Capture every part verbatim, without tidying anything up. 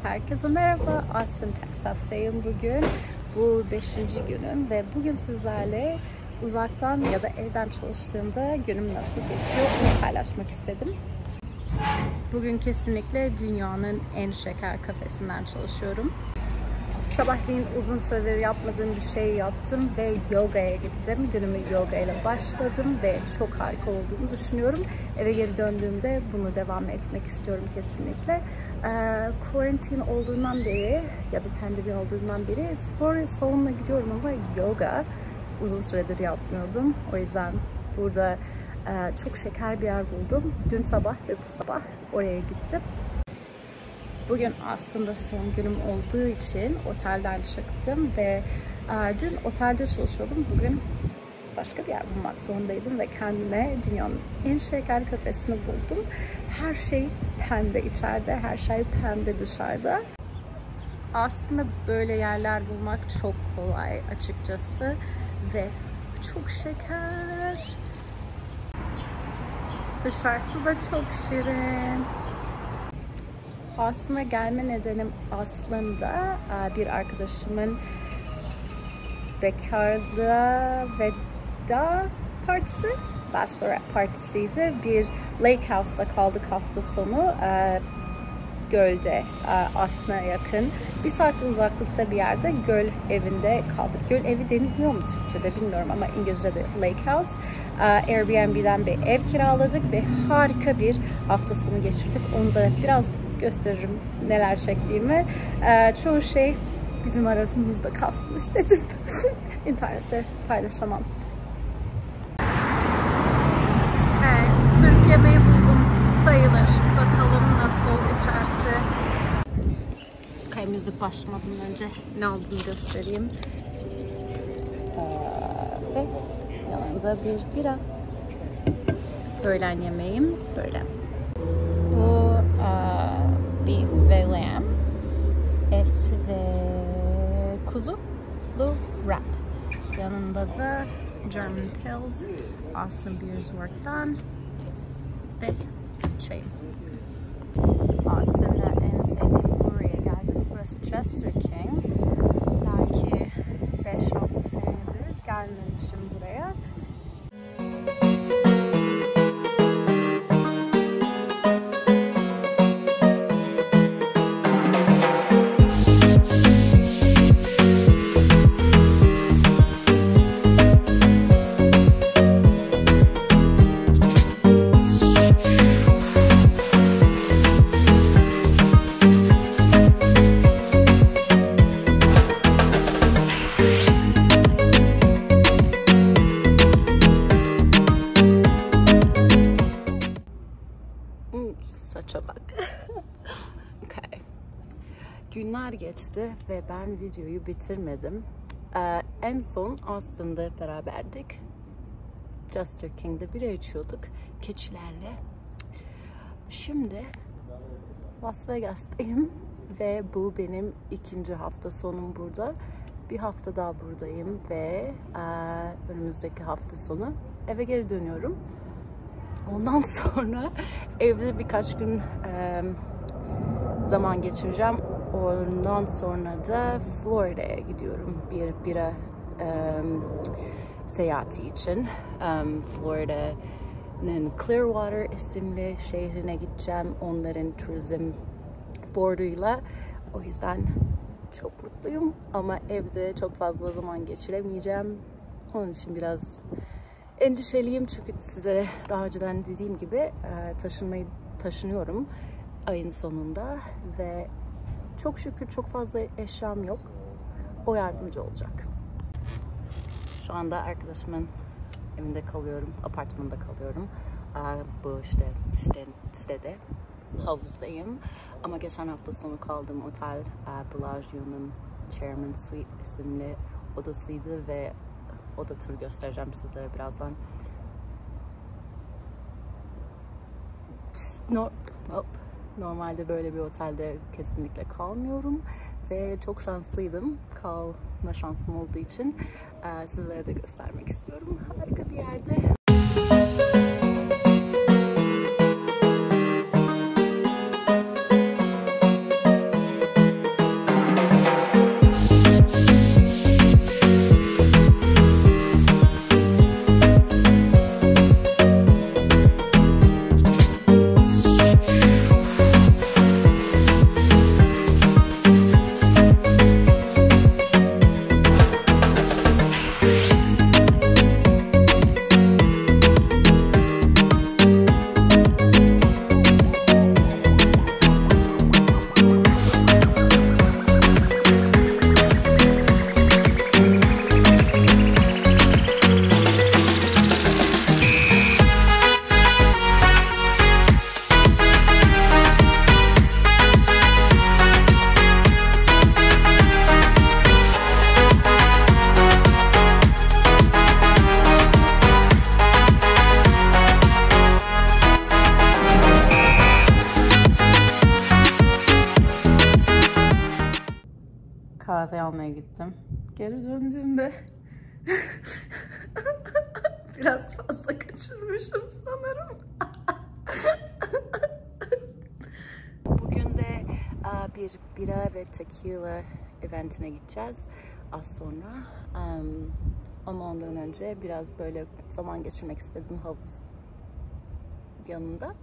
Herkese merhaba. Austin, Texas'tayım bugün. Bu beşinci günüm ve bugün sizlerle uzaktan ya da evden çalıştığımda günüm nasıl geçiyor bunu paylaşmak istedim. Bugün kesinlikle dünyanın en şeker kafesinden çalışıyorum. Sabahleyin uzun süredir yapmadığım bir şey yaptım ve yogaya gittim. Günümü yoga ile başladım ve çok harika olduğunu düşünüyorum. Eve geri döndüğümde bunu devam etmek istiyorum kesinlikle. Ee, Quarantine olduğundan beri ya da pandemi olduğundan beri spor salonuna gidiyorum ama yoga uzun süredir yapmıyordum. O yüzden burada e, çok şeker bir yer buldum. Dün sabah ve bu sabah oraya gittim. Bugün aslında son günüm olduğu için otelden çıktım ve e, dün otelde çalışıyordum. Bugün başka bir yer bulmak zorundaydım ve kendime dünyanın en şeker kafesini buldum. Her şey pembe içeride, her şey pembe dışarıda. Aslında böyle yerler bulmak çok kolay açıkçası ve çok şeker. Dışarısı da çok şirin. Aslında gelme nedenim aslında bir arkadaşımın bekarlığa veda partisi, bachelorette partisiydi. Bir lake house'da kaldık hafta sonu. Gölde, Austin'a yakın. Bir saat uzaklıkta bir yerde göl evinde kaldık. Göl evi deniliyor mu Türkçe'de bilmiyorum ama İngilizce'de lake house. Airbnb'den bir ev kiraladık ve harika bir hafta sonu geçirdik. Onu da biraz gösteririm neler çektiğimi. Çoğu şey bizim aramızda kalsın istedim. İnternette paylaşamam. Okay, Türk yemeği buldum sayılır. Bakalım nasıl içerisi. Okay, müzik başlamadan önce ne aldığını göstereyim. Ee, ve yanında bir bira. Öğlen yemeğim böyle. Bu uh, beef ve lamb, et ve kuzulu wrap. Yanında da German Pils, Austin Beers Work'tan ve çayım. Austin'da en sevdiğim buraya geldim. Burası Jester King. Belki beş altı senedir gelmemişim buraya. Saça bak. Okay. Günler geçti ve ben videoyu bitirmedim. Ee, en son Austin'da beraberdik. Jester King'de bira içiyorduk keçilerle. Şimdi Las Vegas'tayım ve bu benim ikinci hafta sonum burada. Bir hafta daha buradayım ve e, önümüzdeki hafta sonu eve geri dönüyorum. Ondan sonra evde birkaç gün e, zaman geçireceğim. Ondan sonra da Florida'ya gidiyorum bir bira e, seyahati için. Um, Florida'nın Clearwater isimli şehrine gideceğim. Onların turizm boarduyla. O yüzden çok mutluyum ama evde çok fazla zaman geçiremeyeceğim. Onun için biraz endişeliyim çünkü size daha önceden dediğim gibi taşınmayı taşınıyorum ayın sonunda ve çok şükür çok fazla eşyam yok. O yardımcı olacak. Şu anda arkadaşımın evinde kalıyorum, apartmanda kalıyorum. Bu işte sitede, havuzdayım. Ama geçen hafta sonu kaldığım otel Bellagio'nun Chairman Suite isimli odasıydı ve oda turu göstereceğim sizlere birazdan. No, hop. Normalde böyle bir otelde kesinlikle kalmıyorum ve çok şanslıydım kalma şansım olduğu için sizlere de göstermek istiyorum. Harika bir yerde. kahve almaya gittim. Geri döndüğümde biraz fazla kaçırmışım sanırım. Bugün de bir bira ve tequila eventine gideceğiz az sonra. Ama ondan önce biraz böyle zaman geçirmek istedim havuz yanında.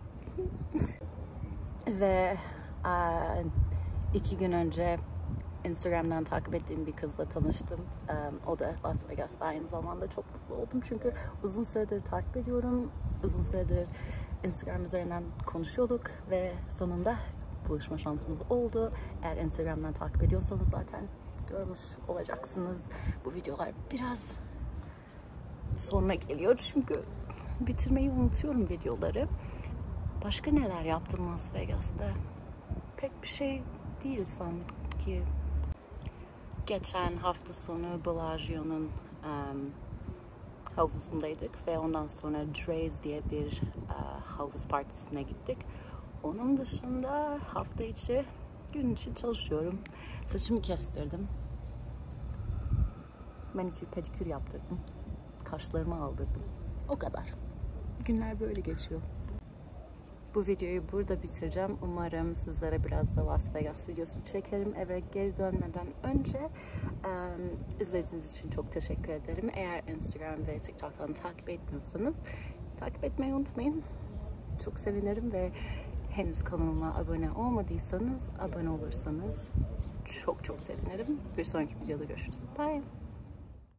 Ve iki gün önce Instagram'dan takip ettiğim bir kızla tanıştım. O da Las Vegas'ta, aynı zamanda çok mutlu oldum. Çünkü uzun süredir takip ediyorum. Uzun süredir Instagram üzerinden konuşuyorduk ve sonunda buluşma şansımız oldu. Eğer Instagram'dan takip ediyorsanız zaten görmüş olacaksınız. Bu videolar biraz sonra geliyor çünkü bitirmeyi unutuyorum videoları. Başka neler yaptım Las Vegas'ta? Pek bir şey değil sanki. Geçen hafta sonu Bellagio'nun um, havuzundaydık ve ondan sonra Dre's diye bir uh, havuz partisine gittik. Onun dışında hafta içi gün içi çalışıyorum. Saçımı kestirdim. Manikür pedikür yaptırdım. Kaşlarımı aldırdım. O kadar. Günler böyle geçiyor. Bu videoyu burada bitireceğim. Umarım sizlere biraz da Las Vegas videosu çekerim. Eve geri dönmeden önce um, izlediğiniz için çok teşekkür ederim. Eğer Instagram ve TikTok'tan takip etmiyorsanız takip etmeyi unutmayın. Çok sevinirim ve henüz kanalıma abone olmadıysanız abone olursanız çok çok sevinirim. Bir sonraki videoda görüşürüz. Bye.